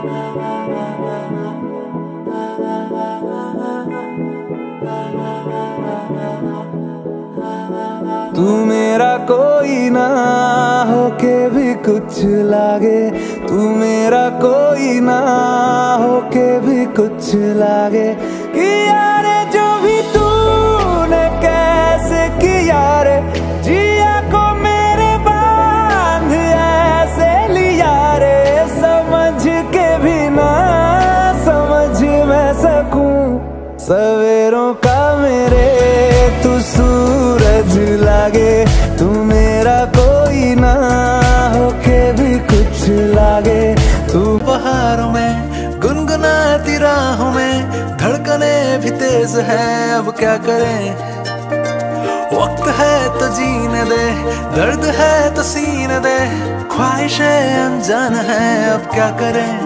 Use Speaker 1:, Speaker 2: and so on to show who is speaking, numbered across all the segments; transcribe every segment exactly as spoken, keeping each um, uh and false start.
Speaker 1: तू मेरा कोई ना होके भी कुछ लागे, तू मेरा कोई ना होके भी कुछ लागे। कि यारे जो भी तूने कैसे किया रे, जिया को मेरे बांध ऐसे लिया रे। समझ के भी ना समझ मैं सकूं सवेरों का मेरे तू सूरज लागे। तू मेरा कोई ना होके भी कुछ लागे। तू
Speaker 2: बहारों में गुनगुनाती राहों में, धड़कने भी तेज है अब क्या करें। वक्त है तो जीने दे, दर्द है तो सीने दे, ख्वाहिशें अनजान है अब क्या करें।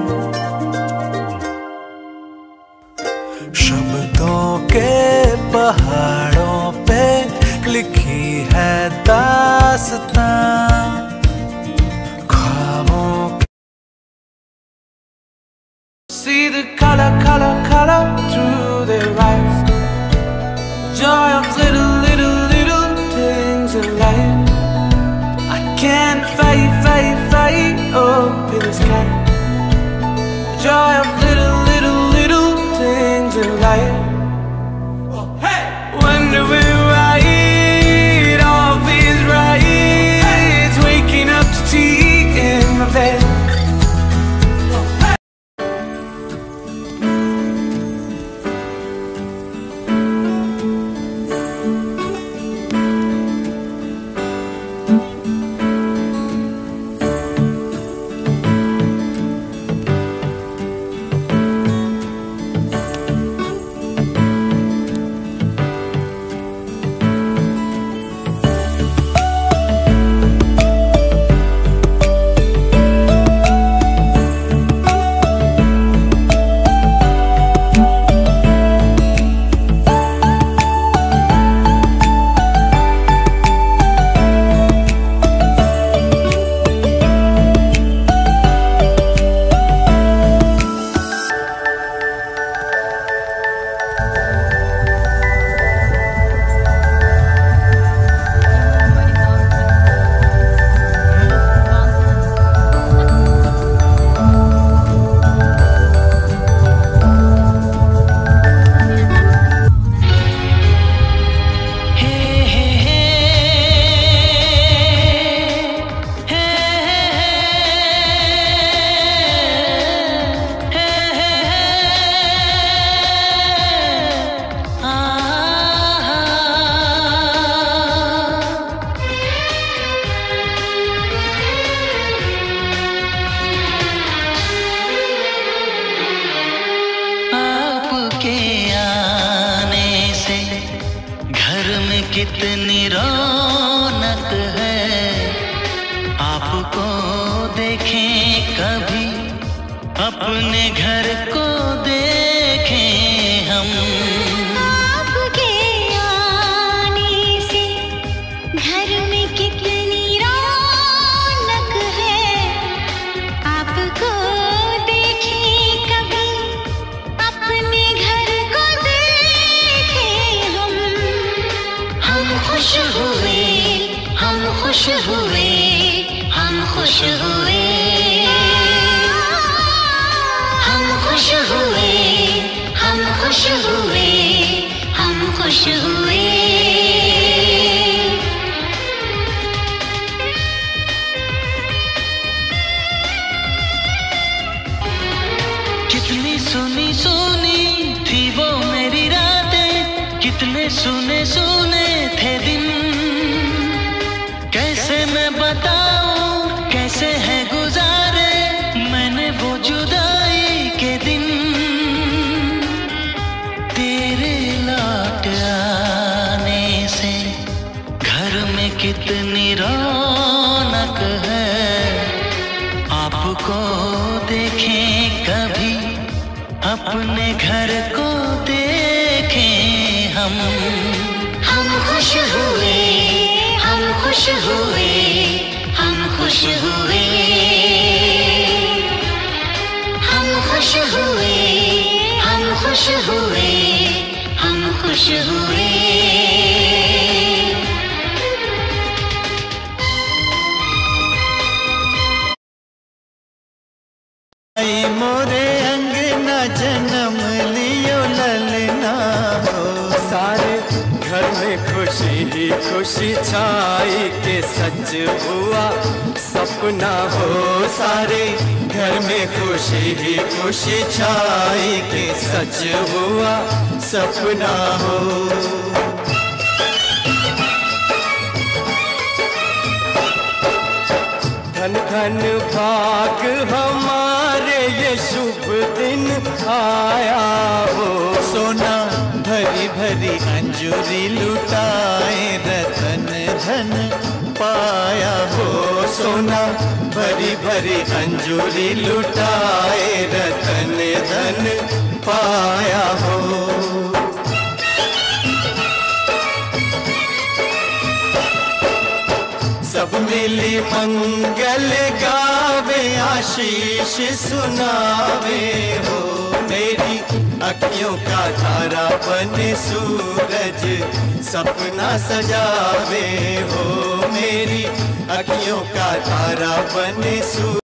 Speaker 2: शब्दों के पहाड़ों पे लिखी है दास्तां, ख्वाबों see the color, color, color through their eyes. Joy of little, little, little things in life. I can't fight, fight, fight up in the sky. Joy of little, little, little things in life. Hey! Wonder why it all feels right. It's waking up to tea in my bed.
Speaker 3: कितनी रौनक है, आपको देखें कभी अपने घर को देखें हम।
Speaker 4: आपके आने से घर में कितनी रौनक है, आपको देखें कभी अपने घर को देखें हम। हम खुश हुए, हम खुश हुए, हम खुश हुए, हम खुश हुए, हम खुश हुए, हम खुश हुए।
Speaker 3: कितनी सुनी सुनी थी वो मेरी रातें, कितने सुने सुने थे दिन। कैसे मैं बताऊं कैसे है गुजारे मैंने वो जुदाई के दिन। तेरे लौट आने से घर में कितनी रौनक है, आपको देखें कभी अपने घर को देखें हम।
Speaker 4: हम खुश हुए, हम खुश हुए, हम खुश हुए, हम खुश हुए, हम खुश हुए, हम खुश हुए।
Speaker 3: आई मोरे अंगना जन्म लियो ललना हो,
Speaker 5: सारे घर में खुशी ही खुशी छाई के सच हुआ सपना हो।
Speaker 3: सारे घर में खुशी ही खुशी छाई के सच हुआ सपना हो।
Speaker 5: धन धन भाग हमारे ये शुभ दिन आया हो।
Speaker 3: सोना भरी भरी अंजूरी लुटाए रतन धन पाया हो। सोना भरी भरी अंजूरी लुटाए रतन धन पाया हो। सब मिली मंगल गावे आशीष सुनावे हो। मेरी अखियों का तारा बने सूरज सपना सजावे हो। मेरी अखियों का तारा बने सूरज